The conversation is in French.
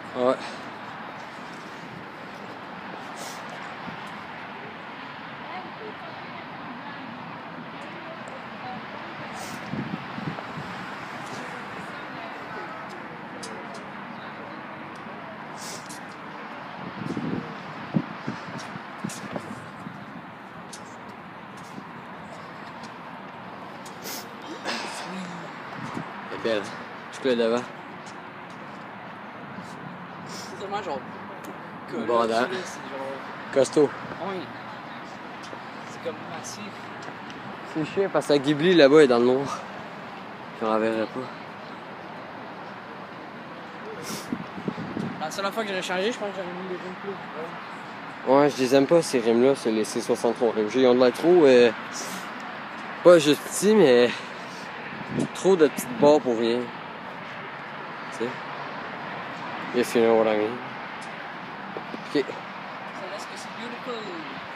Ouais. Elle est belle. Je le devant. C'est tellement genre. Bon, c'est genre. costaud. Oui. C'est comme massif. C'est chiant parce que la Ghibli là-bas est dans le noir. Puis on la verrait pas. La seule fois que j'aurais changé, je pense que j'aurais mis les rimes plus. Ouais, je les aime pas ces rimes-là, c'est les C63 rimes. Ils ont de l'air trop. Pas juste petits, mais. Trop de petites barres pour rien. Tu sais? If you know what I mean. Ok. Ça laisse que c'est beautiful.